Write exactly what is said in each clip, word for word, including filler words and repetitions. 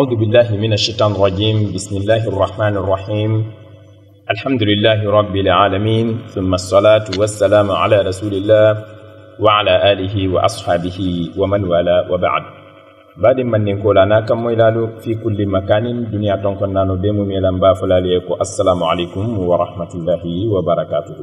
أعوذ بالله من الشيطان الرجيم. بسم الله الرحمن الرحيم. الحمد لله رب العالمين، ثم الصلاة والسلام على رسول الله وعلى آله وأصحابه ومن والاه وبعد. بعد من نقول أنا كم يلالو في كل مكان دنيا تنقلنا نبيم ميلان بافلاليكو. السلام عليكم ورحمة الله وبركاته.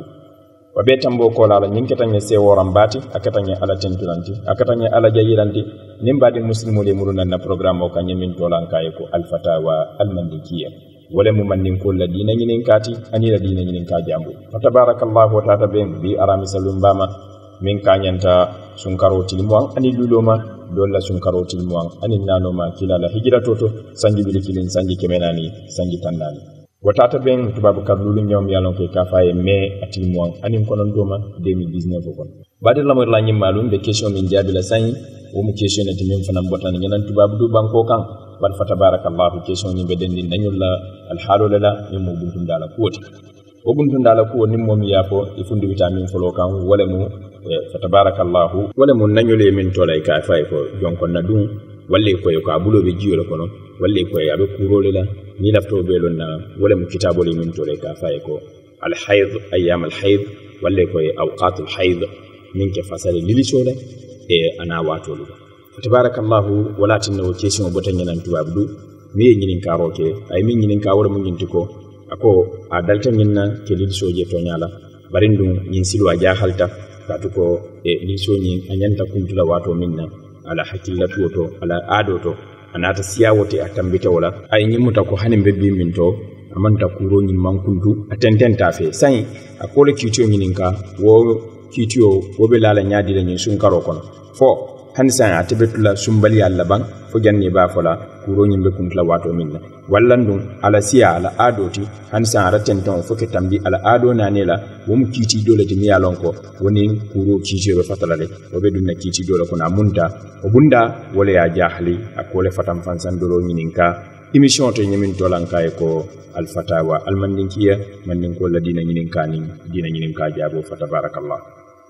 وبيتم بوكول على نينكتاني سيورام باتي أكتاني على تنتلانتي أكتاني على جايلانتي نيمباد المسلمون يمرون أن برنامج وكان يمين تولان كايكو الفتاوى المنديكية ولم من نقول لدينا ينكاتي أني لدينا ينكاجامو فتبارك الله وتعالى بين بي أرامي سلوم باما من كان ينتا سنكارو تلموان أني لولوما دولا سنكارو تلموان أني نانوما كلا لهجرة توتو سنجي بلكيلين سنجي كمناني سنجي تناني watata ben tubabu kadlulu ñom yalon ko ka faye mai atil mois anim konon doma deux mille dix-neuf kon badil la mo la ñim malum be question min jabi la sañ o mu question ne tim fanam botan ñanan tubabu du banko kan bal fa tabarakallahu question ni be dendi nañul la al halu la ni mo buntum dala kuwoti o buntum dala ko ni mom yafo e fundi vitamin folo kan wala mu fa tabarakallahu wala mu nañule min tolay ka faye ko jonkon na dum walle ko yo ka bulo be jiyo kono walle ko ya be kurole la ni lafto be lonna wala mu kitabo li min tole ka faye ko al hayd ayyam al hayd walle ko awqat al hayd min ke fasale lili sola e ana watolu tabarakallahu wala tinno question botan nan tubabdu mi nyinin karoke ay min nyinin ka wala mu nyinti ko ako a dalta nyinna ke lili soje to nyala barindum nyin silwa jahalta katu ko e lili so nyin anyanta kuntula wato minna ala hakillatu to ala ado to anata siyawote atambita wala ay nyimuta ko hanin bebbi min to amanta kuro nyin mankuntu atententa fe sai akole kitiyo nyininka wo kitiyo wo be lala nyaadi la nyin sun karo kono fo hanisa atebetula sumbali alla ban fo janni ba fola kuro nyin be kuntla wato minna wallandum ala siya ala adoti hanisa aratenton fo ke tambi ala ado nanela wo mu kiti dole de miyalon ko woni kuro kitiyo be fatalale wo be dunna kiti dole ko na munta o bunda wala ya jahli akole fatam fansan dolo nyininka émission to nyimin tolanka ko al fatawa al mandinkiya mandin ko la dina nyininka ni dina nyininka jabo fatabarakallah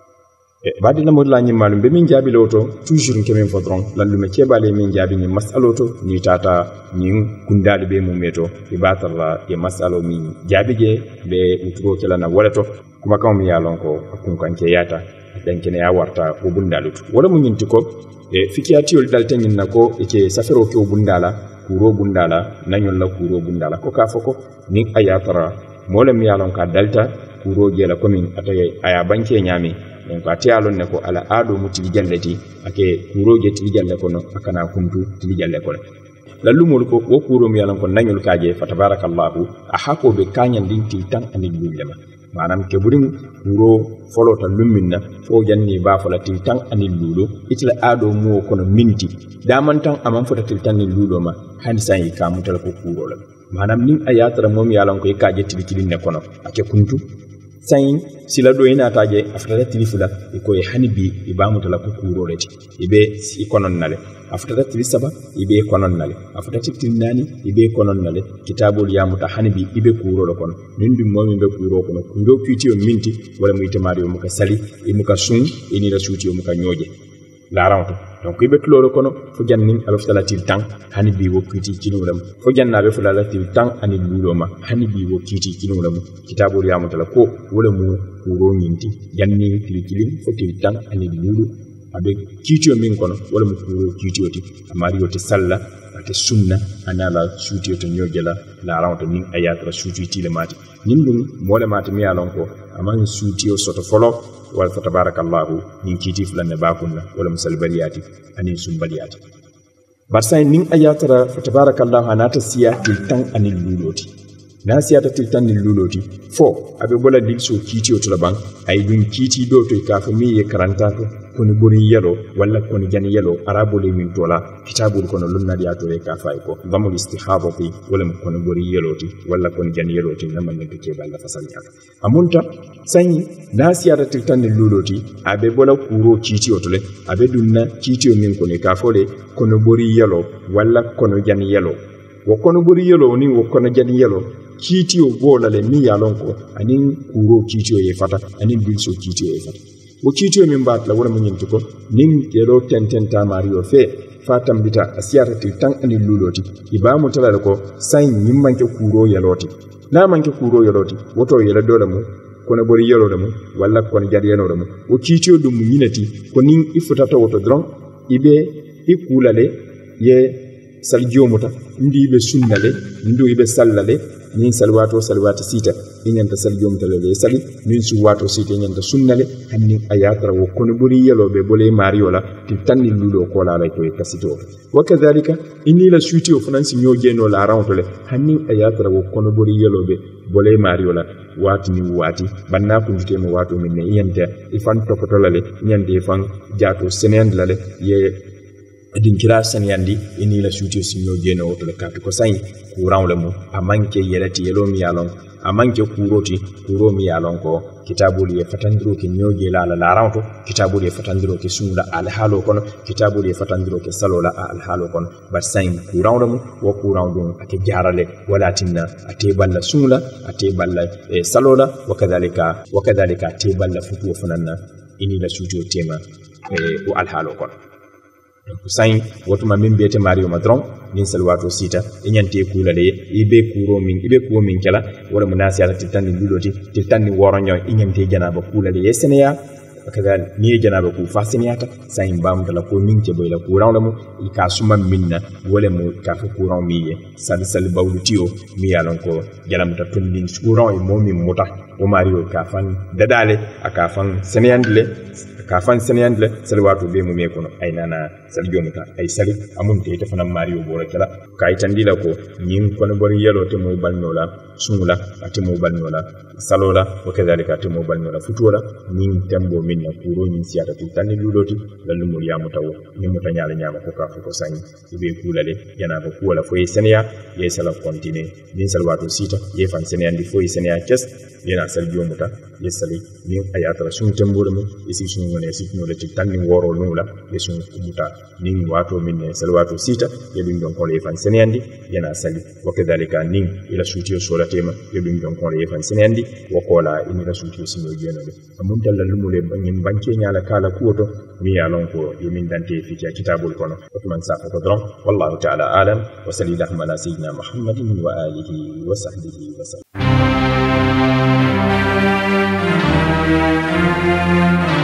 e badi la modla nyi malum be min jabi loto toujours kemen fodron lallume kebale min jabi ni masaloto ni tata ni kundade be mu meto ibatalla e masalo min jabi je be utro kala na walato kuma kam mi yalon ko kun kanke yata dan kene ya warta o bundalutu wala mun yinti ko e fikiyatiol dalten na ko e ke safero ke o bundala kuro bundala nanyol la kuro bundala ko ka foko ni ayatara mola mi yalon ka dalta kuro jela komin ataye aya banke nyami en ko atiyalon ne ko ala ado mutili jallati ake kuro je tili jalle kono akana kuntu tili jalle kono lallumol ko wo kuro mi yalon ko nanyol kaje fa tabarakallahu ahako be kanyan din tiltan ani lulema manam ke burin kuro folo ta lumminna fo janni ba fola tiltan ani lulo itla ado mo kono minti damantan amam fota tiltan ni lulo ma hani san yi kamutal ko kuro la manam nin ayatara mom yalon ko e kaje tili tili ne kono ake kuntu sain sila do ina taje afta tilifula e ko e hanibi e ba mutala ko kuro reti e be si konon nale afta tilisaba e be konon nale afta tilinani e be konon nale kitabul ya muta hanibi e be kuro lo kono nin bi momi be kuro kono kuro kitiyo minti wala mu itamari o muka sali e muka sun e ni la suti o muka nyoje la rawto donc ibe tuloro kono fo jannin alofta til tan hanibi wo kiti kinulam fo jannabe fu la til tan ani luloma hanibi wo kiti kinulam kitabul ya mutala ko wala mu kuro nyinti jannin til kilim fo til tan ani lulu abe kitiyo min kono wala mu kuro kitiyo ti amari yote salla ate sunna anala suti to nyojela la rawto nin ayatra suti tilemati nin dum mole mata mi alon ko aman suti o soto folo wal fa tabarakallahu nin kiti fulanne bakunna wala musalbaliyati ani sumbaliyati barsa nin ayatra fa tabarakallahu anata siya tiltan ani luloti na siya ta tiltan ni luloti fo abe bola dilso kiti o to laban ay dun kiti do to ka fa mi ye karanta to koni bori yelo wala koni jani yelo arabo le min tola kitabul kono lunna dia to e ka fay ko damul istihadati wala koni bori yelo ti wala koni jani yelo ti namman ne ke balla fasal ya amunta sanyi nasiya da tiltan de luloti abe bola kuro kiti otole abe dunna kiti o min koni ka fole kono bori yelo wala kono jani yelo wo kono bori yelo ni wo kono jani yelo kiti o bola le mi yalon ko anin kuro kiti o e fata anin bilso kiti o e fata wo kitiyo min bat la wala mun yimti ko nin kero tenten ta mario fe fatam bita asiyata til tan ani luloti ibamu talala ko sain nyimmanke kuro yaloti na manke kuro yaloti woto yela dole mu kono bori yelo mu walla kono jadi yelo mu o kitiyo dum nyinati ko nin ifutata woto dron ibe ikulale ye saljo muta ndi be sunnale ndo ibe sallale nin salwato salwati sita inyanta saljo muta le sali nin suwato sita inyanta sunnale hanni ayatra wo kono bori yelo be bole mariola ti tanni lulo ko la lay ko kasito wakadhalika inni la suiti o fanansi nyoje no la rawtole hanni ayatra wo kono bori yelo be bole mariola wati ni wati banna ko jite mo wato minne yenta ifan topotolale nyande ifan jato senend lale ye din kira saniyandi ini la suti sinyo jeno to le katu ko sai kuran le mu amanke yelati yelo mi yalon amanke kuroti kuro mi yalon ko kitabul ye fatandiro ke nyoje la la laranto kitabul ye fatandiro ke sunula al halo kono kitabul ye fatandiro ke salola al halo kono ba sai kuran le mu wo kuran dum ake jarale wala tinna ate balla sunula ate balla e salola wakadhalika wakadhalika ate balla futu fananna ini la suti o tema e o al halo kono sain wotuma min bete mario madron nin salwato sita enyante kulale ibe kuro min ibe ko min kala wala munasiya tiltani luloti tiltani woronyo enyante janaba kulale yeseneya akadal ni janaba ku fasiniyata sain bam dala ko min ke boyla kuran lamu ika suma minna wala mu ka fu kuran miye sal sal bawlutiyo mi yalon ko jalamta tundin kuran e momi muta o mario ka fan dadale aka fan seneyandle ka fan seneyandle salwato be mu me kono ay nana sal jomuta ay sali amunte te fana mario bora kala kay tandila ko nyin kono bori yelo te mo balnola sungula ate mo balnola salola wa kadhalika ate mo balnola futura nyin tembo minna kuro nyin siata tiltani luloti lalumul ya mutawo ni mutanyala nyama ko ka fu ko sanyi ibe kulale yana ba kuwala fo senea ye sala kontine nin salwato sita ye fan seneyandi fo senea kes yana sal jomuta ye sali ni ayata sun tembo mu isi sun ngone sikno le tiltani woro nula ye sun muta nin wato minne salwato sita ye dum don ko le fan seneyandi yana sali wa kadhalika nin ila sutiyo sola tema ye dum don ko le fan seneyandi wa kola ini la sutiyo sino jenale amun tallalumule ngin banke nyala kala kuoto mi yalon ko yomin dante fi kitabul kono otman sa ko dron wallahu ta'ala alam wa sallallahu ala sayyidina muhammadin wa alihi wa sahbihi wa sallam